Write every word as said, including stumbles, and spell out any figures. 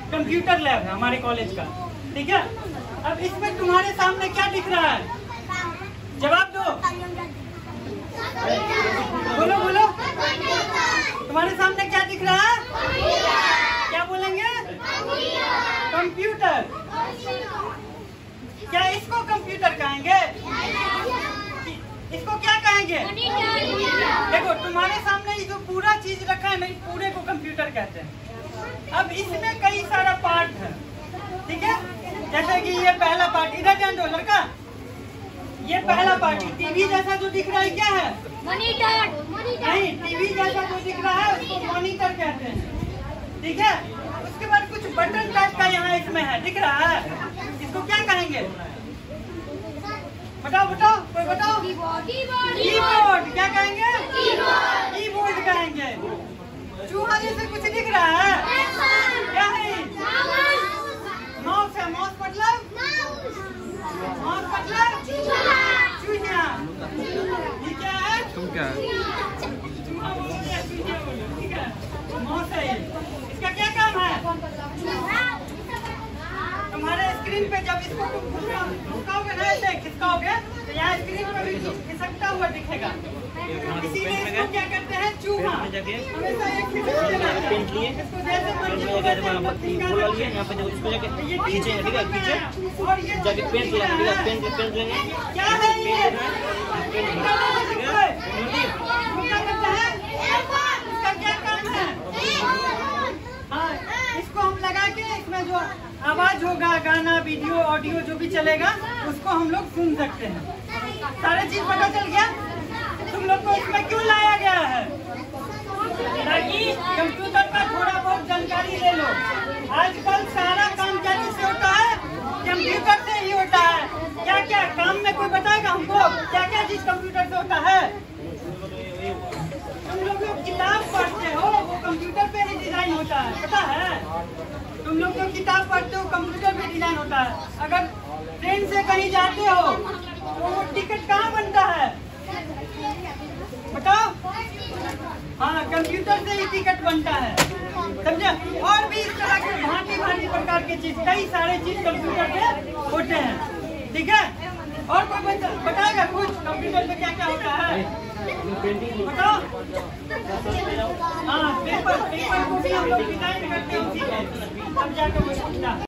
Computer lab है हमारे college का, ठीक है। अब इसमें तुम्हारे सामने क्या दिख रहा है, जवाब दो, बोलो बोलो, तुम्हारे सामने क्या दिख रहा है, क्या बोलेंगे, कंप्यूटर। क्या इसको कंप्यूटर कहेंगे, इसको क्या कहेंगे? देखो तुम्हारे सामने ये जो पूरा चीज रखा है ना, इस पूरे को कंप्यूटर कहते हैं। अब इसमें कई सारा पार्ट है, ठीक है। जैसे कि ये पहला पार्ट, इधर जान दो लड़का, ये पहला पार्ट टीवी जैसा जो दिख रहा है क्या है, मॉनिटर। नहीं, टीवी जैसा जो दिख रहा है उसको मॉनिटर कहते हैं, ठीक है। उसके बाद कुछ बटन टाइप का यहाँ इसमें है, दिख रहा है, इसको क्या कहेंगे, बताओ बताओ, कोई बताओ। कीबोर्ड। क्या कहेंगे, कीबोर्ड कहेंगे। चूहा जैसे कुछ दिख रहा है, क्या है, माउस है। माउस मतलब, माउस मतलब चूहिया। ये क्या है, तुम क्या है, चूहा बोलो या चूहिया बोलो, ठीक है। माउस है ये, इसका क्या काम है, तुम्हारे स्क्रीन पे जब इसको घुमाओगे ना, ऐसे खिसकाओगे तो यहाँ स्क्रीन पर भी खिसकता हुआ दिखेगा, इसीलिए इसको क्या करते हैं, चूहा। हमेशा एक पेंट लिए इसको जैसे यहाँ पे उसको जाके खींचे, ठीक है, खींचे और ये जाके पेंट लेंगे, पेंट पेंट लेंगे। क्या है ये, क्या करता है, इसका क्या काम है। हाँ, इसको हम लगा के इसमें जो आवाज होगा, गाना, वीडियो, ऑडियो जो भी चलेगा उसको हम लोग सुन सकते हैं। सारा चीज पता चल गया। तुम लोग को इसमें क्यों लाया गया है, ताकि कंप्यूटर का थोड़ा बहुत जानकारी ले लो। आजकल सारा काम क्या से होता है, कंप्यूटर से ही होता है। क्या क्या काम में कोई बताएगा हमको, क्या क्या चीज कंप्यूटर से होता है। तुम लोग जो किताब पढ़ते हो वो कंप्यूटर पे ही डिजाइन होता है, पता है। तुम लोग जो किताब पढ़ते हो कंप्यूटर पे डिजाइन होता है। अगर ट्रेन से कहीं जाते हो तो वो टिकट कहाँ बनता है, बताओ। हाँ, कंप्यूटर से ही टिकट बनता है, समझे। और भी इस तरह के भांति भांति प्रकार के चीज, कई सारे चीज कंप्यूटर पे होते हैं, ठीक है। और कोई बताएगा कुछ कंप्यूटर पे क्या क्या होता है, बताओ। हाँ, पेपर पेपर को भी हम लोग डिजाइन करते हैं उसी में, तब जाकर वो